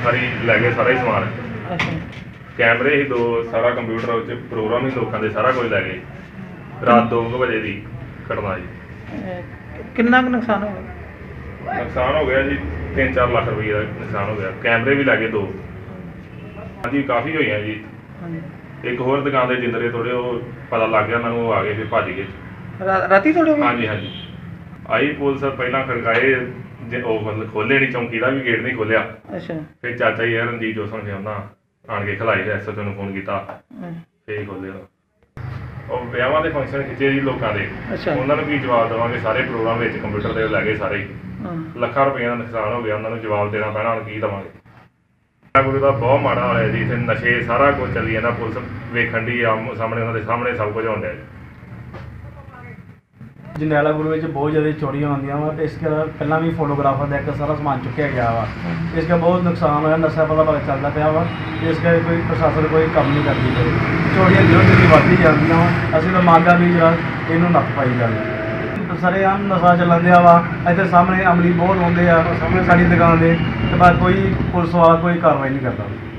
ਸਾਰੀ ਲੈ ਗਏ ਸਾਰਾ ਹੀ ਸਮਾਨ। ਅੱਛਾ ਕੈਮਰੇ ਹੀ 2 ਸਾਰਾ ਕੰਪਿਊਟਰ ਉਹ 'ਚ ਪ੍ਰੋਗਰਾਮ ਹੀ ਲੋਕਾਂ ਦੇ ਸਾਰਾ ਕੁਝ ਲੈ ਗਏ। ਰਾਤ 2 ਵਜੇ ਦੀ ਘਟਨਾ ਜੀ। ਕਿੰਨਾ ਕੁ ਨੁਕਸਾਨ ਹੋ ਗਿਆ? ਨੁਕਸਾਨ ਹੋ ਗਿਆ ਜੀ 3-4 ਲੱਖ ਰੁਪਏ ਦਾ ਨੁਕਸਾਨ ਹੋ ਗਿਆ। ਕੈਮਰੇ ਵੀ ਲੈ ਗਏ 2। ਹਾਂਜੀ ਕਾਫੀ ਹੋਈਆਂ ਜੀ। ਹਾਂਜੀ ਇੱਕ ਹੋਰ ਦੁਕਾਨ ਦੇ ਜਿੰਦਰੇ ਥੋੜੇ ਉਹ ਪਤਾ ਲੱਗ ਗਿਆ ਉਹਨਾਂ ਨੂੰ, ਉਹ ਆ ਗਏ ਫਿਰ ਭੱਜ ਗਏ। ਰਾਤੀ ਥੋੜੇ ਹੋ ਗਏ? ਹਾਂਜੀ ਹਾਂਜੀ ਆਈ ਪੁਲਿਸ ਪਹਿਲਾਂ ਖੜਕਾਏ ਜੇ ਉਹ ਮਤਲਬ ਖੋਲੇ ਨਹੀਂ, ਚੌਂਕੀ ਦਾ ਵੀ ਗੇਟ ਨਹੀਂ ਖੋਲਿਆ। ਅੱਛਾ ਫਿਰ ਚਾਚਾ ਜੀ ਰਣਜੀਤ ਜੋਸਨ ਨੇ ਉਹਨਾਂ ਆਣ ਕੇ ਖਲਾਈ ਐਸਐਚਓ ਨੂੰ ਫੋਨ ਕੀਤਾ, ਹਾਂ। ਫਿਰ ਹੀ ਖੋਲਿਆ। ਉਹ ਵਿਆਹਾਂ ਦੇ ਫੰਕਸ਼ਨ ਖਿੱਚੇ ਜੀ ਲੋਕਾਂ ਦੇ, ਅੱਛਾ ਉਹਨਾਂ ਨੂੰ ਕੀ ਜਵਾਬ ਦੇਵਾਂਗੇ? ਸਾਰੇ ਪ੍ਰੋਗਰਾਮ ਵਿੱਚ ਕੰਪਿਊਟਰ ਦੇ ਲੈ ਗਏ ਸਾਰੇ। ਹਾਂ ਲੱਖਾਂ ਰੁਪਏ ਦਾ ਨੁਕਸਾਨ ਹੋ ਗਿਆ, ਉਹਨਾਂ ਨੂੰ ਜਵਾਬ ਦੇਣਾ ਪੈਣਾ। ਹੁਣ ਕੀ ਦੇਵਾਂਗੇ? ਗੁਰੂ ਦਾ ਬਹੁਤ ਮਾੜਾ ਹੋਇਆ ਜੀ। ਇੱਥੇ ਨਸ਼ੇ ਸਾਰਾ ਕੁਝ ਚੱਲੀ ਜਾਂਦਾ, ਪੁਲਿਸ ਵੇਖਣ ਦੀ ਆ ਸਾਹਮਣੇ, ਉਹਨਾਂ ਦੇ ਸਾਹਮਣੇ ਸਭ ਕੁਝ ਹੋਣ ਡਿਆ। ਜੰਡਿਆਲਾ ਗੁਰੂ ਵਿੱਚ ਬਹੁਤ ਜ਼ਿਆਦਾ ਚੋਰੀਆਂ ਹੁੰਦੀਆਂ ਵਾ, ਇਸ ਕਰਕੇ ਪਹਿਲਾਂ ਵੀ ਫੋਟੋਗ੍ਰਾਫਰ ਦਾ ਇੱਕ ਸਾਰਾ ਸਮਾਨ ਚੁੱਕਿਆ ਗਿਆ ਵਾ। ਇਸ ਕਰਕੇ ਬਹੁਤ ਨੁਕਸਾਨ ਹੋਇਆ, ਨਸ਼ਾ ਪਤਾ ਚੱਲਦਾ ਪਿਆ ਵਾ। ਇਸ ਕਰਕੇ ਕੋਈ ਪ੍ਰਸ਼ਾਸਨ ਕੋਈ ਕੰਮ ਨਹੀਂ ਕਰਦੀ ਪਈ। ਚੋਰੀਆਂ ਦਿਨੋਂ ਦਿਨ ਵੱਧਦੀ ਜਾਂਦੀਆਂ ਵਾ। ਅਸੀਂ ਤਾਂ ਮੰਗਾਂ ਵੀ ਜਿਹੜਾ ਇਹਨੂੰ ਨੱਥ ਪਾਈ ਜਾਵੇ। ਸਾਰੇ ਆਮ ਨਸ਼ਾ ਚੱਲਣ ਦਿਆ ਵਾ। ਇੱਥੇ ਸਾਹਮਣੇ ਅਮਲੀ ਬਹੁਤ ਆਉਂਦੇ ਆ ਸਾਹਮਣੇ ਸਾਡੀ ਦੁਕਾਨ ਦੇ, ਤੇ ਬਾਅਦ ਕੋਈ ਪੁਲਿਸ ਵਾਲਾ ਕੋਈ ਕਾਰਵਾਈ ਨਹੀਂ ਕਰਦਾ।